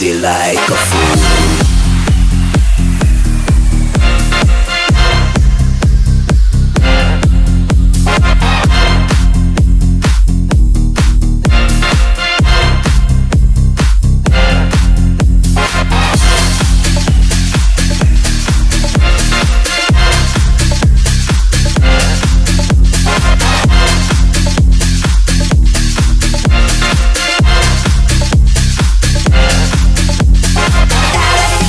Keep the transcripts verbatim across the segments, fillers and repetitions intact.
body like a fool. That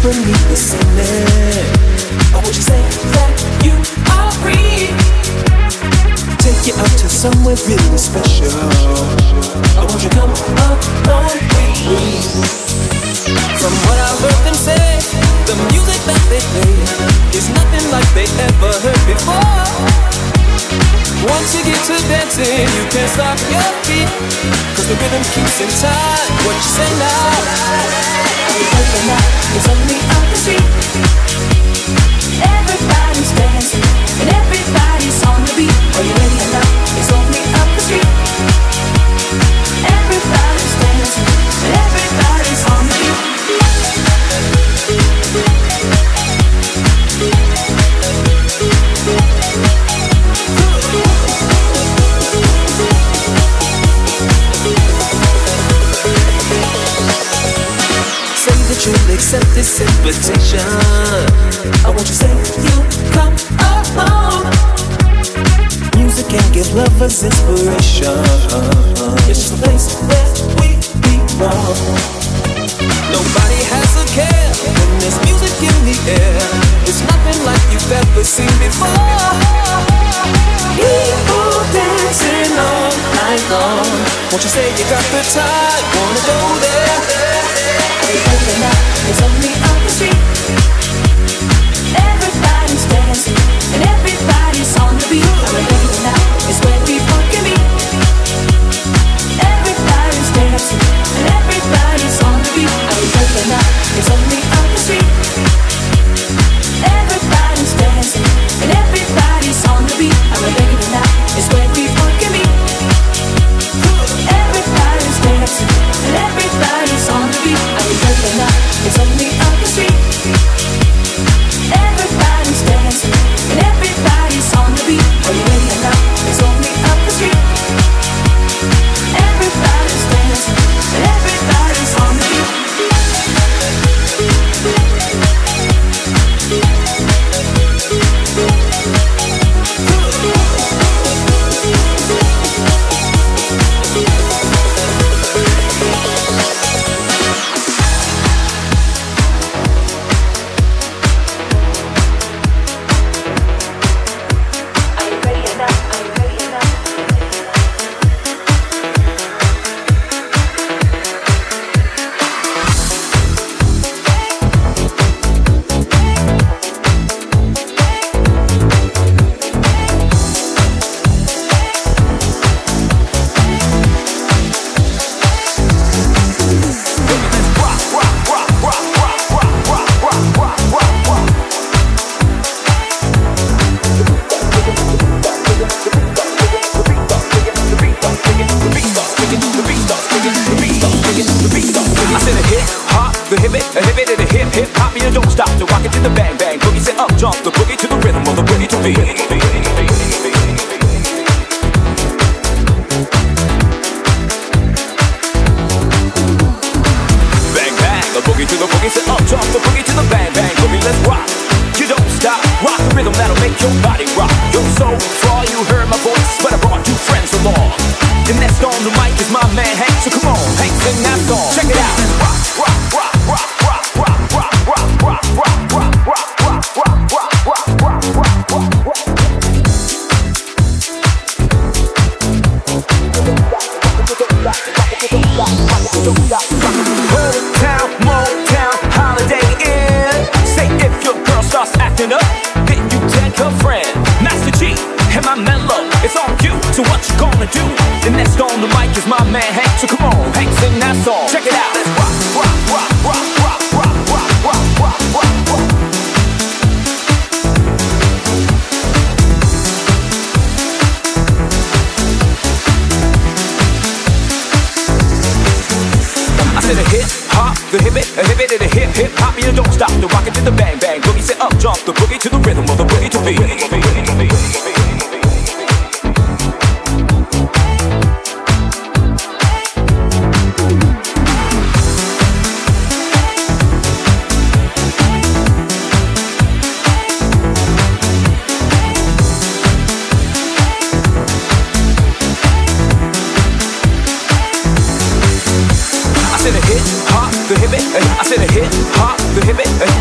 beneath the ceiling. Or would you say that you are free? Take you out to somewhere really special. Or won't you come along with me? From what I've heard them say, the music that they play is nothing like they ever heard before. Once you get to dancing, you can't stop your feet, cause the rhythm keeps in time. What you say now? Every night is only on the street. Everybody's dancing and everybody's on the beat. Are you ready or not? It's only up the street. Everybody's dancing and everybody's on the beat. Say that you'll accept this invitation. I want you to say you come along. Music can give lovers inspiration. It's just a place where we belong. Nobody has a care when there's music in the air. It's nothing like you've ever seen before. People dancing all night long. Won't you say you got the time? Wanna go there? Every night is only on the street. Everybody's dancing and everybody's on the beat. Every night is where people can meet. Everybody's dancing and everybody's on the beat. Every night is only on the street. Everybody's dancing and everybody's on the beat. Every night is where people can meet. Everybody's dancing and everybody's on the beat. Every night is only on the street. Everybody's dancing and everybody's on the beat. Are you ready or not? It's only up the street. Everybody's dancing and everybody's on the beat.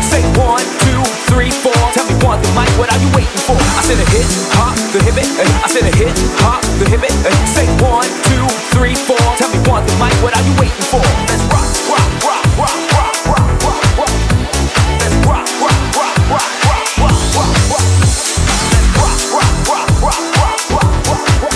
Say one, two, three, four. Tell me one, the mic, what are you waiting for? I said a hip hop, the hip it. I said a hip hop, the hip it. Say one, two, three, four. Tell me one, the mic, what are you waiting for? Let's rock, rock, rock, rock, rock, rock, rock, rock. Let's rock, rock, rock, rock, rock, rock, rock, rock. Let's rock, rock, rock, rock, rock, rock, rock, rock.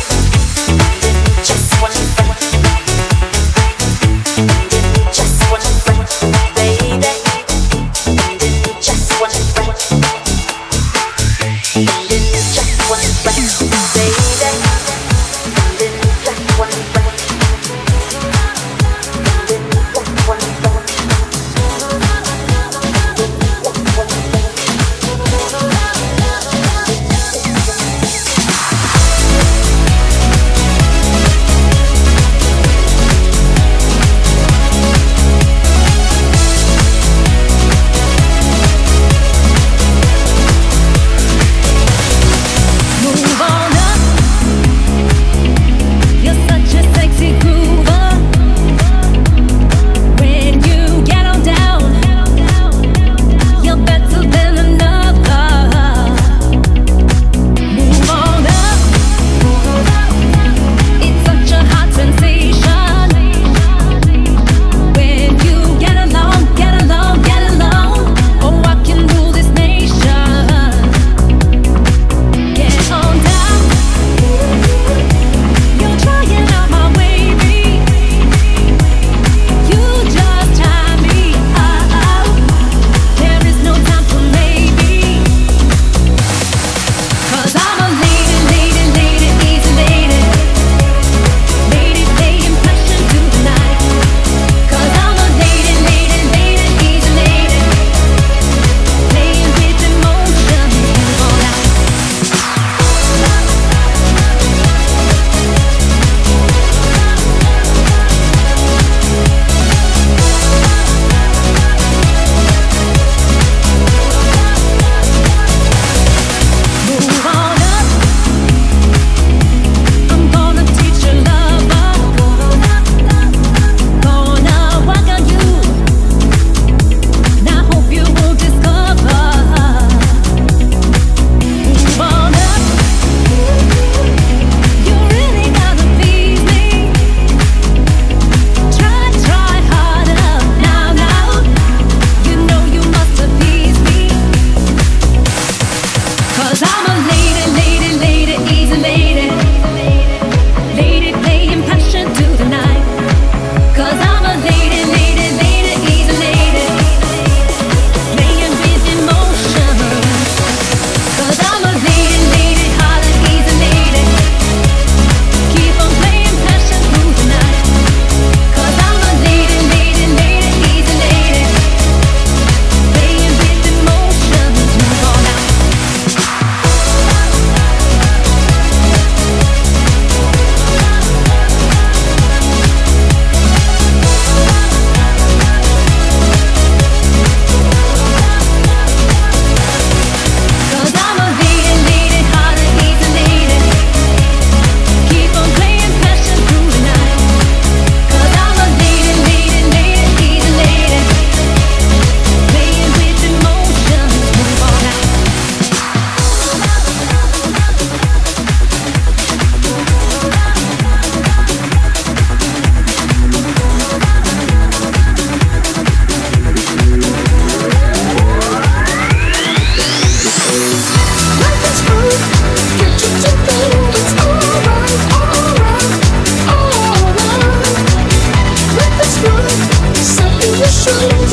Just one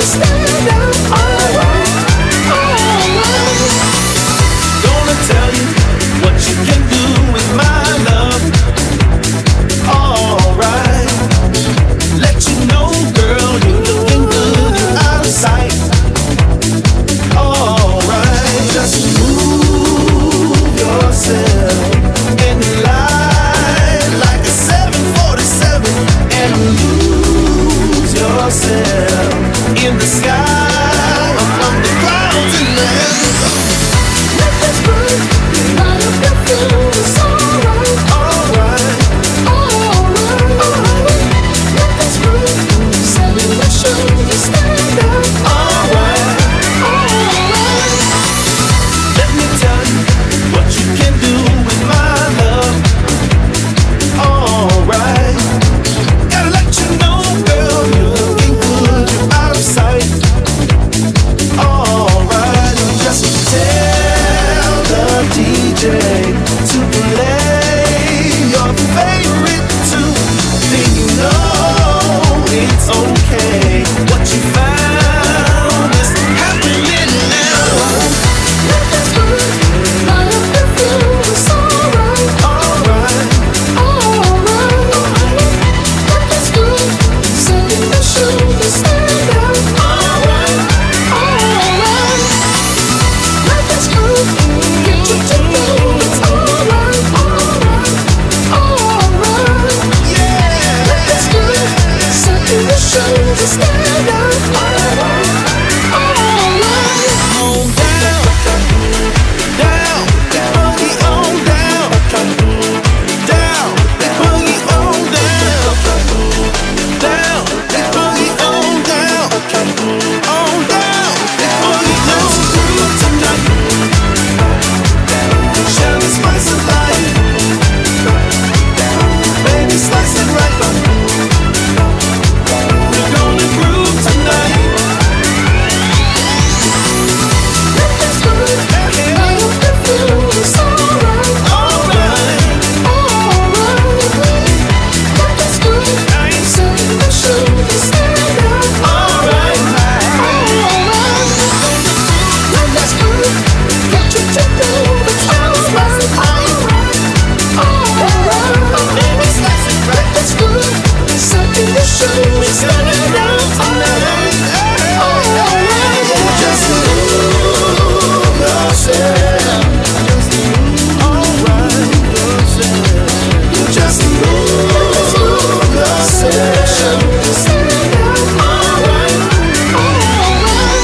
stand up. Alright, alright. Gonna tell you what you can do with my love. Alright. Let you know, girl, you're looking good, you're out of sight. Alright, just move yourself and glide like a seven forty-seven and lose yourself in the sky, among the clouds in the heavens. Let this bird light up your feelings. Alright, alright, alright, alright. Let this bird set in motion you stand up. Alright, alright. Let me tell you what you can do with my love. Alright. Gotta let you know, girl, you're looking good, you're out of sight. Alright, just tell the D J to play your favorite tune. Then you know it's okay. What you found is happening now. Let this bird light up your feelings. Alright, alright, alright. Let this bird set in motion you stand up. Alright, alright. Let this bird get you to move. It's alright, alright, alright. Yeah. Let this bird set in motion you stand up. Alright, alright. On down, down, boogie on down, down, boogie on down, down, boogie on down, on down, boogie. Let's groove tonight. Share the spice of life, baby, slice it right. We're gonna groove tonight. Let this bird light up your feelings. Alright, alright, alright. Let this bird set in motion you stand up. Alright, alright. Let this bird get you to move. It's alright, alright, alright. Baby, slice it right. Let this bird set in motion you stand up. Alright, alright. Just move yourself. Alright, you just move yourself. Alright, alright.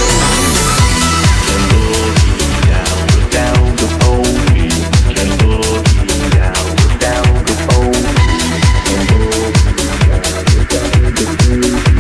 Down the pole, can boogie down, down the pole, can boogie down the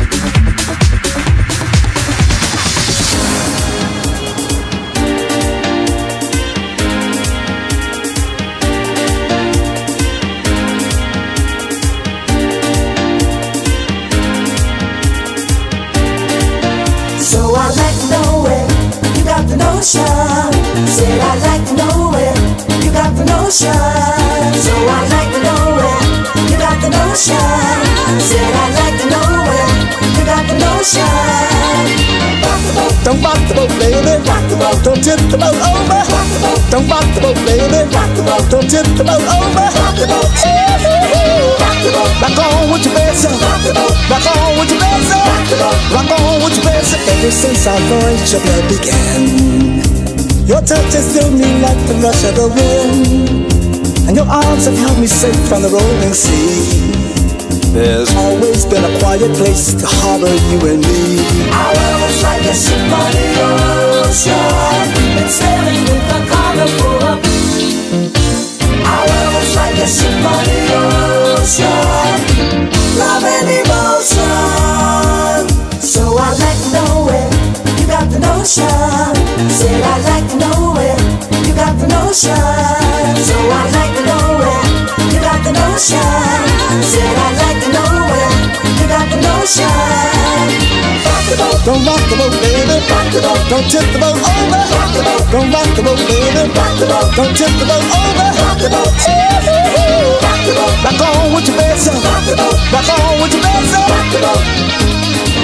So I'd like to know it, you got the notion. Said I'd like to know it, you got the notion. So I'd like to know it, you got the notion. Said I'd like to know it, you got the notion. Rock the boat, Don't rock the boat, baby. rock the boat, Don't tip the boat over. rock the boat, Don't rock the boat, baby. rock the boat, Don't tip the boat over. rock the boat, rock the boat, Rock on with your best self. rock the boat, Rock on with your best rock self. the boat. Rock on with your best self. Ever since our voyage began, your touch has filled me like the rush of the wind, and your arms have held me safe from the rolling sea. There's always been a quiet place to harbor you and me. Our love was like a ship on the ocean, been sailing with a cargo full of. Our love was like a ship on the ocean, love and emotion. So I'd like to know it, you got the notion. Said I'd like to know it, you got the notion. So I'd like to know it, you got the notion. Said I'd like to know it, you got the notion. Rock the boat, Don't rock the boat, baby. rock the boat, Don't tip the boat over. rock the boat, Don't rock the boat, baby. rock the boat, Don't tip the boat over. rock the boat, rock the boat, Rock on with your best self. rock the boat, Rock on with your best self. rock the boat.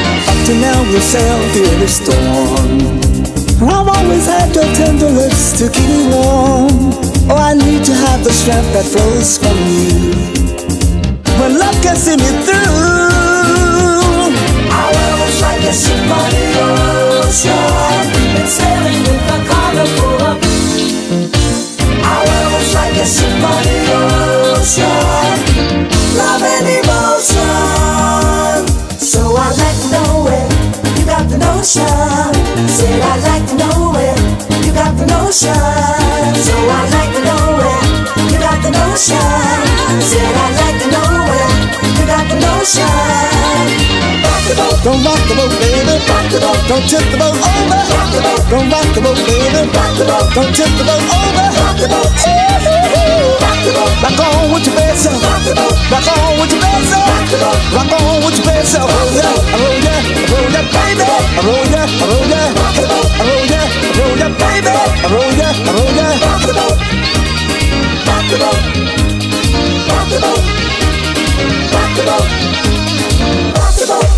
you now will sail through every storm. I've always had your tender lips to keep me warm. Oh, I need to have the strength that flows from you when love can see me through. Our world is like a ship on the ocean, and sailing with a cargo full of. Our world is like a ship on the ocean, love and devotion. So I'd like to know where you got the notion. Said I'd like to know where you got the notion. So I'd like to know where you got the notion. Said I'd like to know where you got the notion. Rock the boat, Don't rock the boat, baby. rock the boat, Don't tip the boat over. rock the boat, Don't rock the boat, baby. rock the boat, Don't tip the boat over. rock the boat, rock the boat, Rock on with your best self. rock the boat, Rock on with your best self. rock the boat. Rock on with your best self. Roll ya, roll ya, roll ya, baby. Roll ya, roll ya, roll ya, roll ya, baby. Roll ya, roll ya. Rock the boat, rock the boat, rock the boat, rock the boat, rock the boat.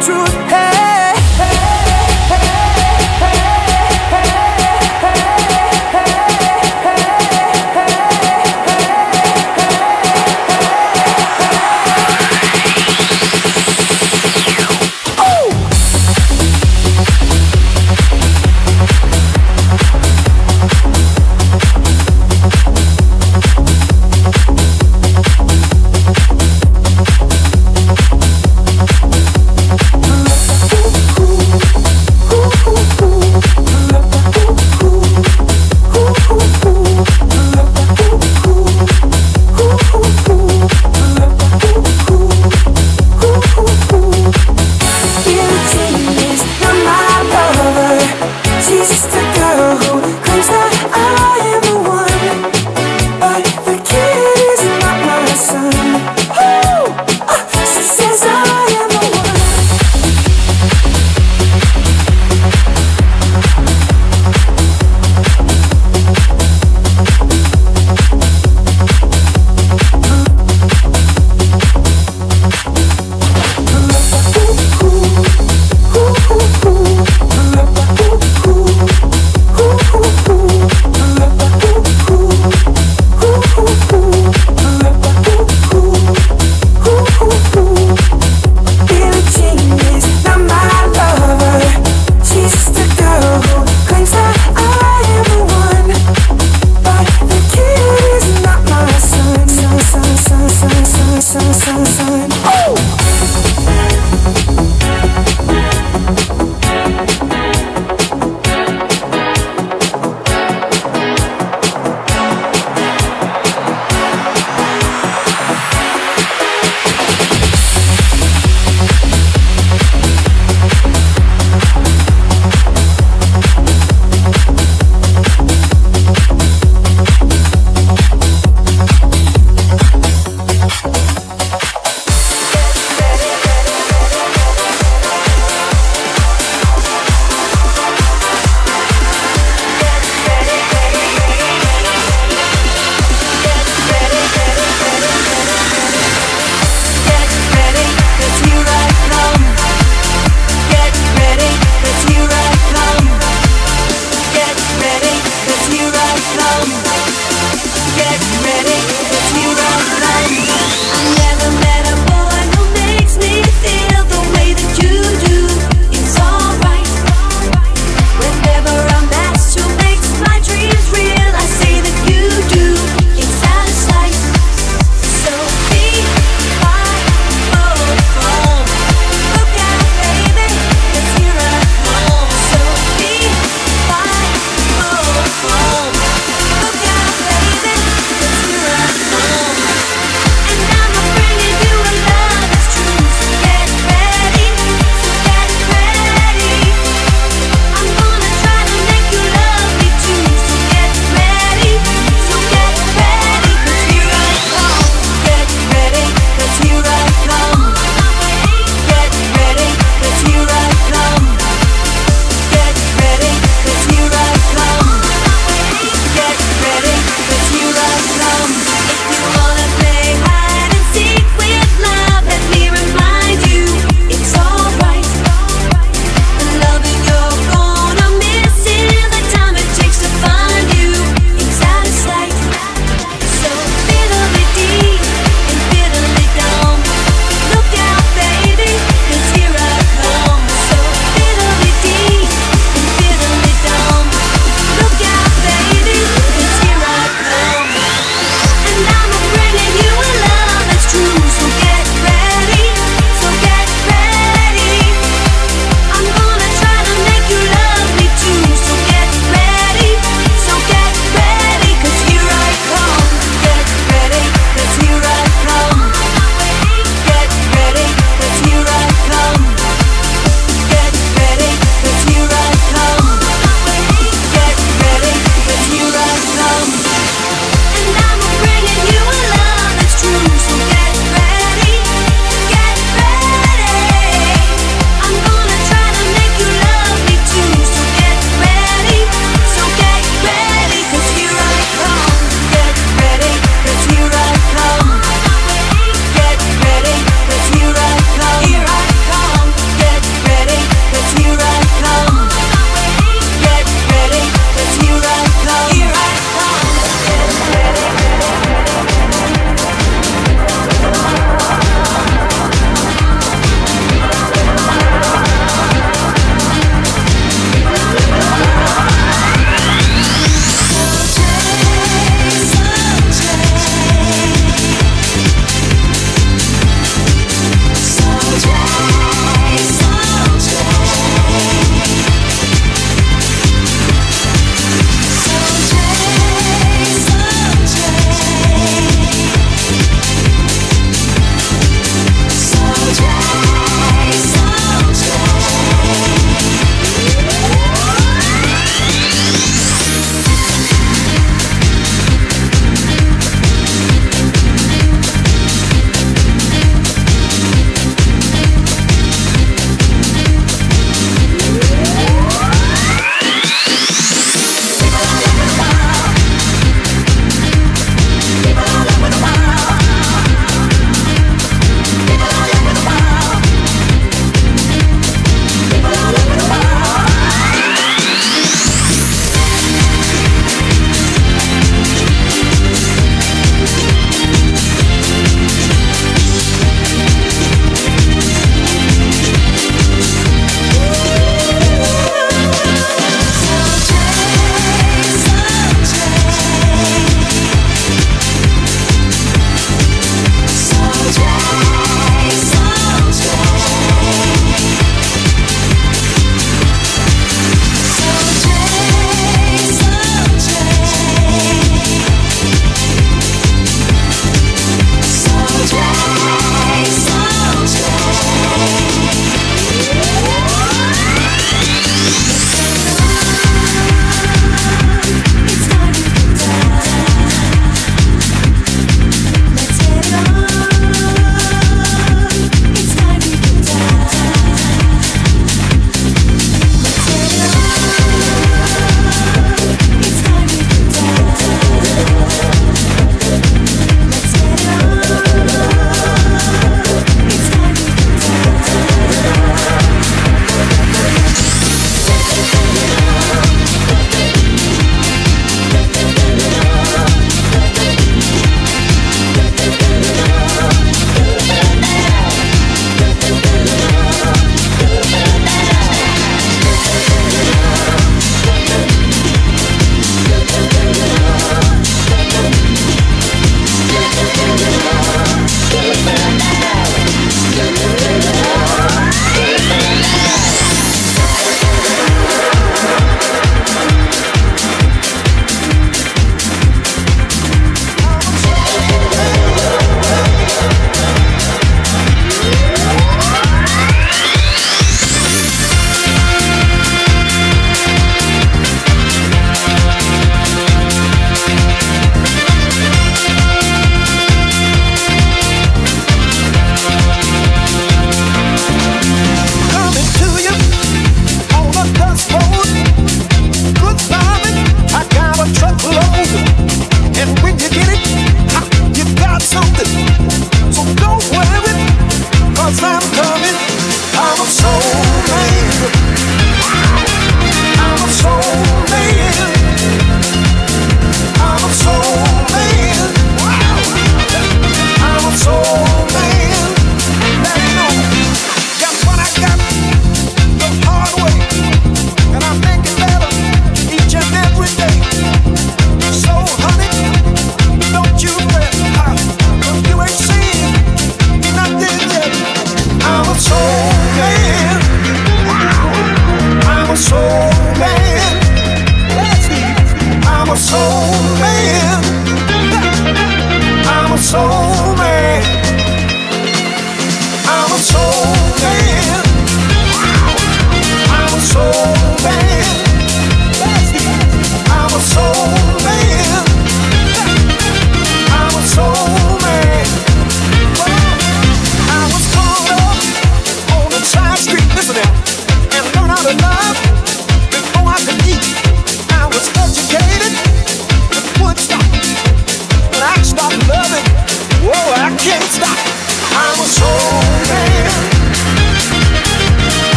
truth. Hey, hey, hey, hey,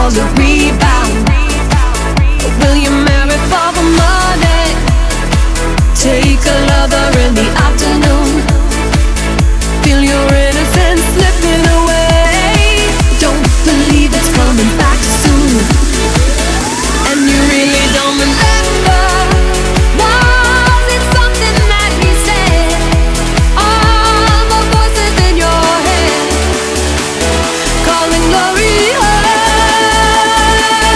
for the rebound? Will you marry for the money? Take a lover in the afternoon. Feel your innocence slipping away. Don't believe it's coming back soon. And you really don't remember. Was it something that he said? All the voices in your head calling glory home.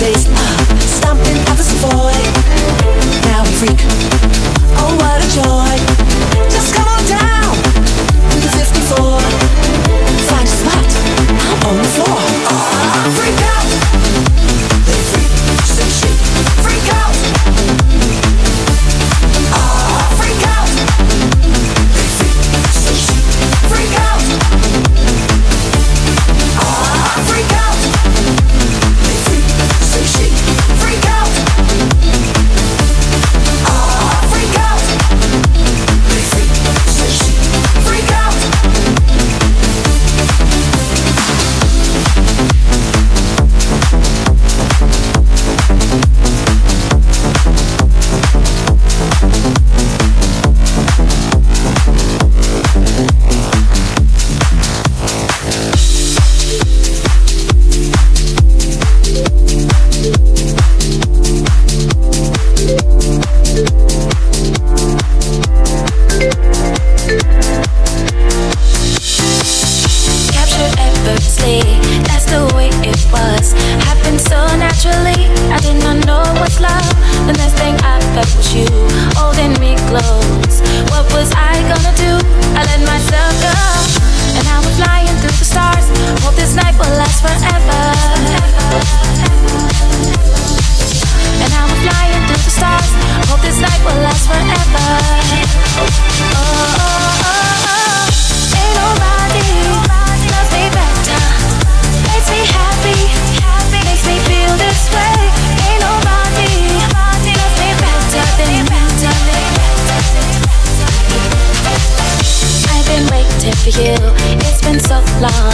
days, uh, stomping out the Savoy. Now we freak, oh what a joy. Just come on down to the fifty-four. Find a spot out on the floor. Uh, freak out, they freak, say shit, freak out. Uh, freak out, they freak, say shit, freak out. Uh, freak out, they freak, say shit, freak out. Uh, freak out, they freak, say shit, freak out. Captured effortlessly, that's the way it was. Happened so naturally, I did not know what's love. The next thing I felt was you, holding me close. What was I gonna do? I let myself go, and now we're flying through the stars. Hope this night will last forever. And now we're flying through the stars. Hope this night will last forever. Oh, oh, oh, oh. Ain't nobody loves me better, makes me happy, makes me feel this way. Ain't nobody loves me better than better than I've been waiting for you, it's been so long.